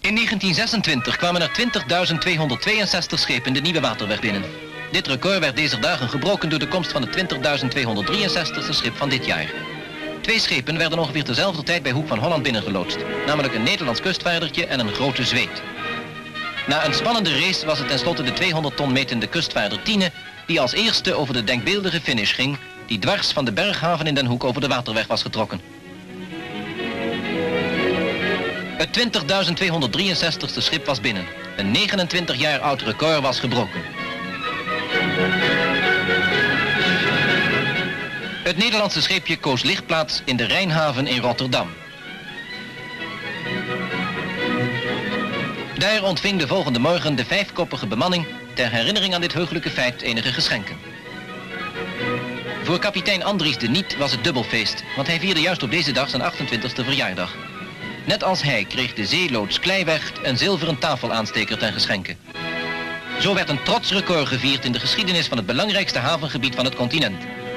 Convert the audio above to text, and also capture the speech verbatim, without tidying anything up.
In negentien zesentwintig kwamen er twintigduizend tweehonderdtweeënzestig schepen de Nieuwe Waterweg binnen. Dit record werd deze dagen gebroken door de komst van het twintigduizend tweehonderddrieënzestigste schip van dit jaar. Twee schepen werden ongeveer tezelfde tijd bij Hoek van Holland binnengeloodst, namelijk een Nederlands kustvaardertje en een grote zweet. Na een spannende race was het tenslotte de tweehonderd ton metende kustvaarder Tiene die als eerste over de denkbeeldige finish ging, die dwars van de berghaven in Den Hoek over de waterweg was getrokken. Het twintigduizend tweehonderddrieënzestigste schip was binnen. Een negenentwintig jaar oud record was gebroken. Het Nederlandse scheepje koos lichtplaats in de Rijnhaven in Rotterdam. Daar ontving de volgende morgen de vijfkoppige bemanning ter herinnering aan dit heugelijke feit enige geschenken. Voor kapitein Andries de Niet was het dubbelfeest, want hij vierde juist op deze dag zijn achtentwintigste verjaardag. Net als hij kreeg de zeeloods Kleiweg een zilveren tafelaansteker ten geschenke. Zo werd een trots record gevierd in de geschiedenis van het belangrijkste havengebied van het continent.